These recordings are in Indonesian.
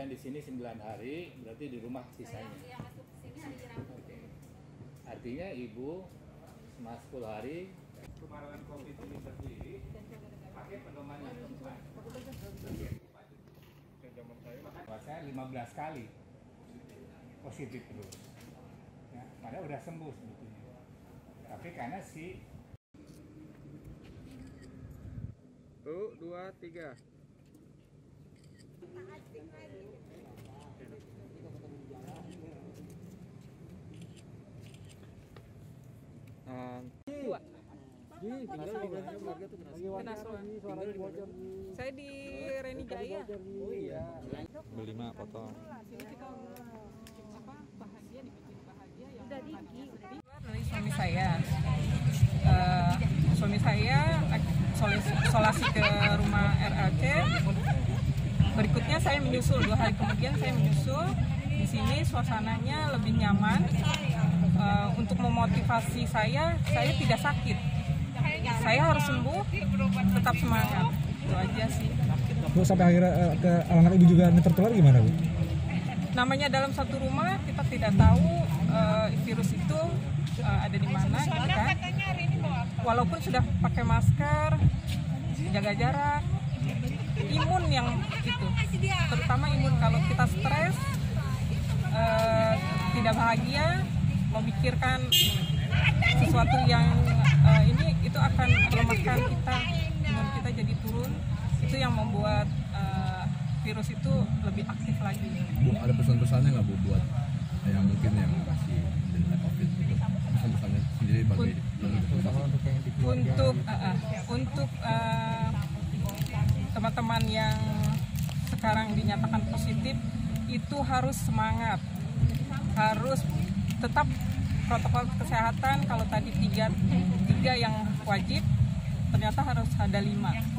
Yang di sini 9 hari, berarti di rumah sisanya. Yang masuk ke sini hari Rabu. Oke. Artinya Ibu selama 10 hari kemarahan COVID ini berdiri, pakai pedoman yang keempat. Saya 15 kali positif terus. Ya, padahal udah sembuh sebetulnya. Tapi karena si 1, 2, 3. Saya di Reni Jaya. Oh iya. Beli 5 potong. Sini kita bahagia dibikin bahagia yang Udah dingin. dari suami saya. Suami saya isolasi ke rumah RLC. Berikutnya saya menyusul 2 hari kemudian saya menyusul. Di sini suasananya lebih nyaman. Untuk memotivasi saya tidak sakit. Saya harus sembuh, tetap semangat. Itu aja sih. Bu, sampai akhirnya ke anak ibu juga tertular gimana, Bu? Namanya dalam satu rumah kita tidak tahu virus itu ada di mana, gitu kan? Walaupun sudah pakai masker, jaga jarak, imun yang itu, terutama imun kalau kita stres, tidak bahagia, memikirkan sesuatu yang itu akan melemahkan kita, imun kita jadi turun. Itu yang membuat virus itu lebih aktif lagi. Bu, ada pesan-pesannya nggak Bu buat yang mungkin yang masih menderita COVID itu? Pesan-pesannya sendiri bagi untuk teman-teman yang sekarang dinyatakan positif itu harus semangat, harus tetap protokol kesehatan. Kalau tadi tiga yang wajib, ternyata harus ada 5.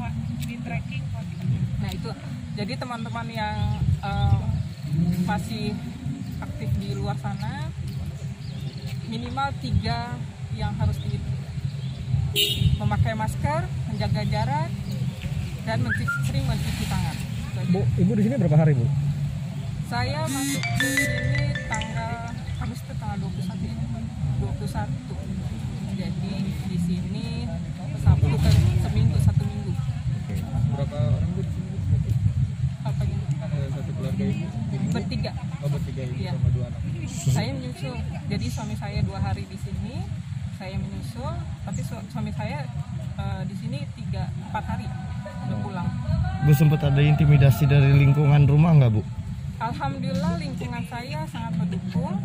Nah itu, jadi teman-teman yang masih aktif di luar sana, minimal 3 yang harus memakai masker, menjaga jarak, dan sering mencuci tangan. Bu, Ibu di sini berapa hari, Bu? Saya masuk di sini Agustus tanggal 21. Jadi di sini Sabtu ke seminggu, 1 minggu. berapa orang Bu? Apa gitu? Satu keluarga Ibu? Bertiga. Oh, bertiga Ibu Iya. sama 2 anak. Saya menyusul. Jadi suami saya 2 hari di sini, saya menyusul. Tapi suami saya di sini 3-4 hari udah pulang. Bu, sempat ada intimidasi dari lingkungan rumah nggak, Bu? Alhamdulillah lingkungan saya sangat mendukung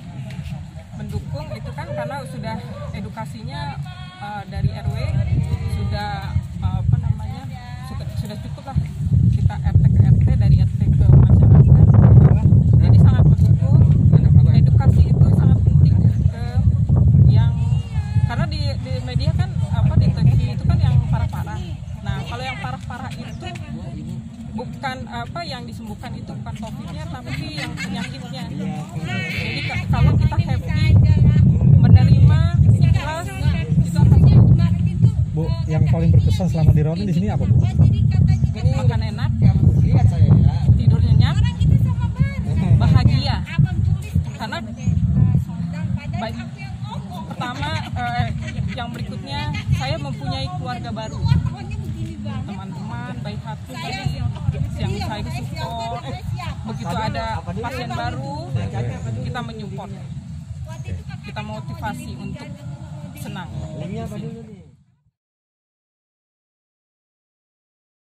itu kan karena sudah edukasinya dari RW sudah sudah cukup lah, kita RT ke RT, dari RT ke masyarakat, jadi sangat mendukung. Edukasi itu sangat penting karena di media kan di TV itu kan yang parah-parah. Nah kalau yang parah-parah itu bukan yang disembuhkan itu bukan COVID-nya tapi yang penyakitnya. Jadi kalau kita happy menerima ikhlas itu akan sembuh. Bu, yang paling berkesan selama dirawat di sini apa, Bu? Makan enak, tidur nyenyak, bahagia. Karena pertama yang berikutnya saya mempunyai keluarga baru, teman-teman baik hati yang saya support. Begitu ada pasien baru kita menyupport, kita motivasi untuk senang.